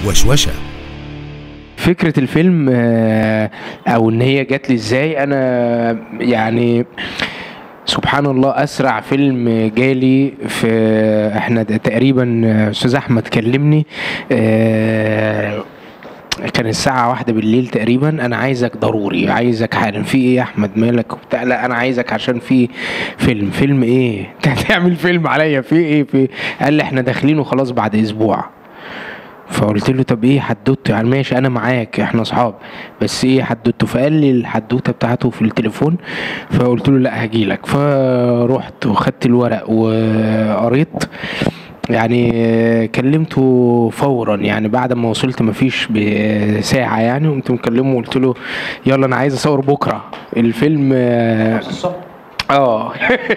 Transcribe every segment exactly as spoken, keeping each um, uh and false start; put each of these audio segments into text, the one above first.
وشوشة. فكرة الفيلم او ان هي جات لي ازاي، انا يعني سبحان الله اسرع فيلم جالي في احنا تقريبا استاذ احمد كلمني كان الساعة واحدة بالليل تقريبا، انا عايزك ضروري، عايزك حالا. في ايه يا احمد مالك وبتاع؟ لا انا عايزك عشان في فيلم. فيلم ايه؟ انت هتعمل فيلم عليا؟ في ايه؟ في قال لي احنا داخلين وخلاص بعد اسبوع. فقلت له طب ايه حدوته؟ يعني ماشي انا معاك احنا اصحاب، بس ايه حدوته؟ فقال لي الحدوته بتاعته في التليفون. فقلت له لا هجيلك. فروحت وخدت الورق وقريت، يعني كلمته فورا، يعني بعد ما وصلت مفيش بساعة يعني قمت مكلمه وقلت له يلا انا عايز اصور بكرة الفيلم. اه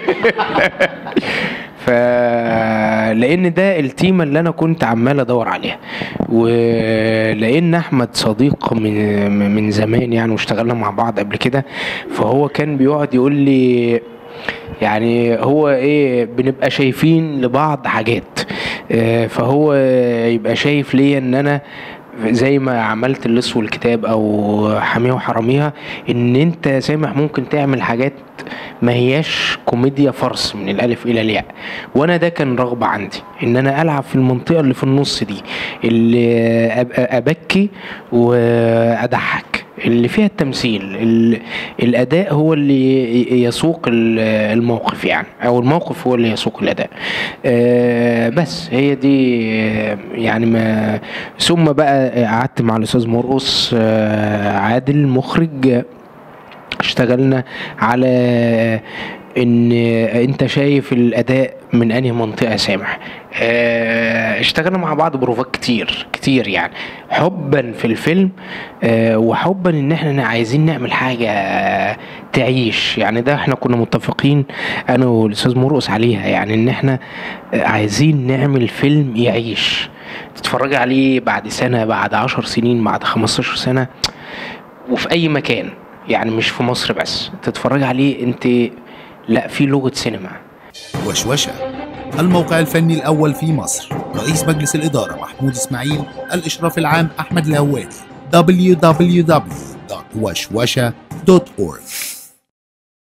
فلان ده التيمة اللي انا كنت عمال ادور عليها، ولان احمد صديق من من زمان يعني واشتغلنا مع بعض قبل كده، فهو كان بيقعد يقول لي يعني هو ايه بنبقى شايفين لبعض حاجات، فهو يبقى شايف ليا ان انا زي ما عملت اللص والكتاب او حاميها وحراميها، ان انت سامح ممكن تعمل حاجات ما هياش كوميديا فرص من الالف الى الياء. وانا ده كان رغبة عندي ان انا العب في المنطقة اللي في النص دي، اللي ابكي واضحك، اللي فيها التمثيل، الاداء هو اللي يسوق الموقف يعني، او الموقف هو اللي يسوق الاداء. بس هي دي يعني. ما ثم بقى قعدت مع الاستاذ مرقص عادل مخرج، اشتغلنا على ان انت شايف الاداء من انهي منطقه سامح. اه اشتغلنا مع بعض بروفات كتير كتير يعني، حبا في الفيلم اه وحبا ان احنا عايزين نعمل حاجه تعيش يعني. ده احنا كنا متفقين انا والاستاذ مرقص عليها، يعني ان احنا عايزين نعمل فيلم يعيش تتفرج عليه بعد سنه، بعد عشر سنين، بعد خمستاشر سنه، وفي اي مكان يعني، مش في مصر بس تتفرج عليه انت، لا في لغة سينما. وشوشة، الموقع الفني الأول في مصر، رئيس مجلس الإدارة محمود إسماعيل، الإشراف العام أحمد الهوادي. دبليو دبليو دبليو دوت وشوشة دوت أورج